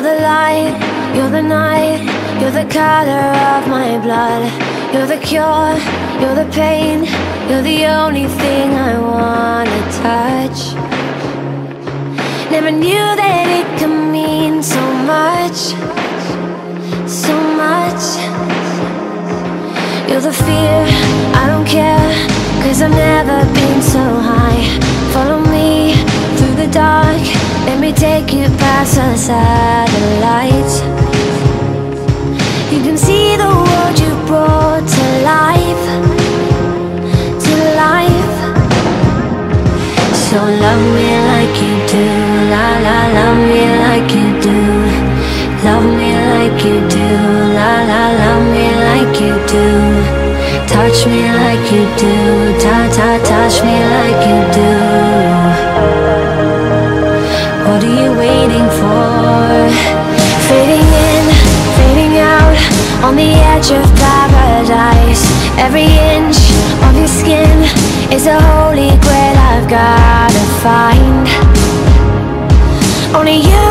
the light, you're the night, you're the color of my blood. You're the cure, you're the pain, you're the only thing I wanna touch. Never knew that it could mean so much, so much. You're the fear, I don't care, 'cause I've never been so high. Follow me through the dark, let me take you past the satellites. You can see the world you brought to life, to life. So love me like you do, la la, love me like you do. Love me like you do, la la, love me like you do. Touch me like you do, ta ta, touch me like you do. What are you waiting for? Fading in, fading out, on the edge of paradise. Every inch of your skin is a holy grail I've gotta find. Only you